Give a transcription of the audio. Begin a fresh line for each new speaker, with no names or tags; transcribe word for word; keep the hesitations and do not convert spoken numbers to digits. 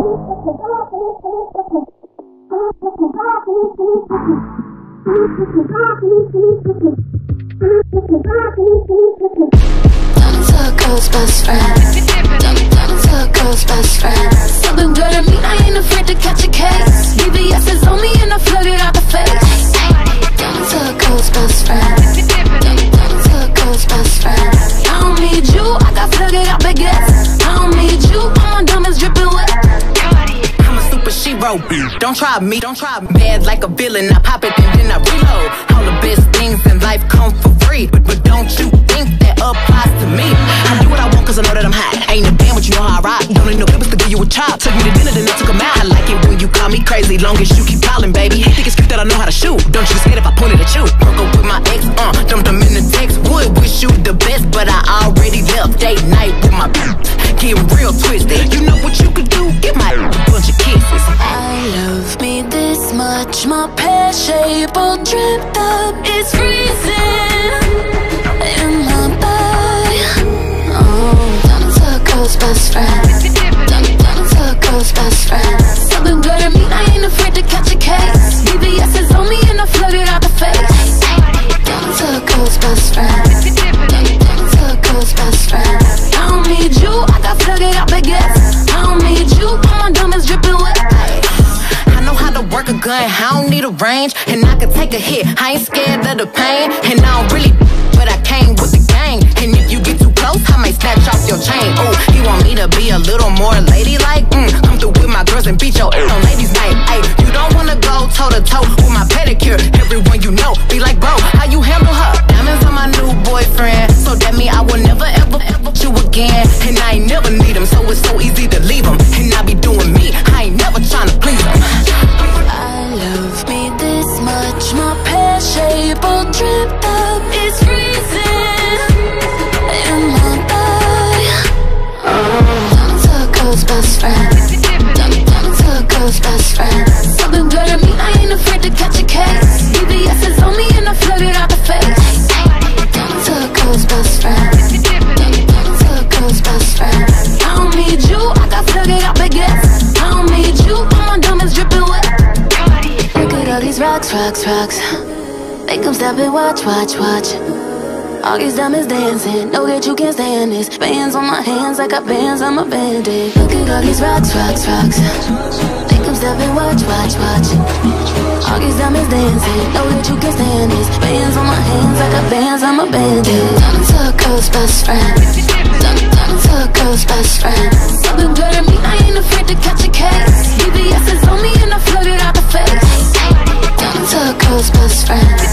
Turn into a girl's best friend. Turn into a girl's best friend. Something good at me, I ain't afraid to catch a case. B B S is on me and I flood it out the face. Turn into a girl's best friend. Turn into a girl's best friend. I don't need you, I got flooded out baguettes. I don't need you, all my diamonds dripping wet.
I'm a super shero. Don't try me, don't try me. Bad like a villain, I pop it and then I reload. All the best things in life come for free, but, but don't you think that applies to me? I do what I want cause I know that I'm hot. I ain't a band, but you know how I rock. Don't need no clippers to give you a chop. Took me to dinner, then I took 'em out. I like it when you call me crazy, long as you keep calling, baby. Think it's cute that I know how to shoot. Don't you get scared if I point it at you. Broke up with my ex, uh, dumped them in the text. Would wish you the best, but I already left. Date night with my getting real twisted. You know what you could do? Give my bunch of kisses.
I love me this much, my pear shape all dripped up. It's freezing in my body. Oh, turn into a girl's best friend. Turn, turn into a girl's best friend. Something good at me, I ain't afraid to catch a case. B B S is on me and I flood it out the face. Turn into a girl's best friend. Turn, turn into a girl's best friend. I don't need you, I got flooded out baguettes. I don't need you, all my diamonds dripping wet.
Work a gun, I don't need a range, and I can take a hit. I ain't scared of the pain, and I don't really, but I came with the gang. And if you get too close, I might snatch off your chain. Oh, he want me to be a little more ladylike. Mm, come through with my girls and beat your ass on ladies' night. Ay, you don't wanna go toe to toe with my pedicure. Everyone you know be like, bro, how you handle her? Diamonds on my new boyfriend, so that mean I will never ever ever you again. And I ain't never need him, so it's so easy to leave him. And I be doing me, I ain't never trying to please him.
Love me this much, my pear shape all dripped up. It's freezing in my body. Oh, turn into a girl's best friend. Turn, turn into a girl's best friend. Something good at me, I ain't afraid to catch a case. B B S is on me and I flood it out the face. Turn into a girl's best friend. Turn, turn into a girl's best friend. I don't need you, I got flooded out baguettes. I don't need you, all my diamonds dripping wet. All these rocks, rocks, rocks. Make them stop and watch, watch, watch. All these diamonds dancing, know that you can't stand this. Bands on my hands, I got bands on my band-aid. Look at all these rocks, rocks, rocks. Make them stop and watch, watch, watch. All these diamonds dancing, know that you can't stand this. Bands on my hands, I got bands on my band-aid. Turn into a girl's best friend. Turn, turn into a girl's best friend. Something good at me, I ain't afraid to catch a case. B B S is on me and I flood it out the face. Turn into a girl's best friend.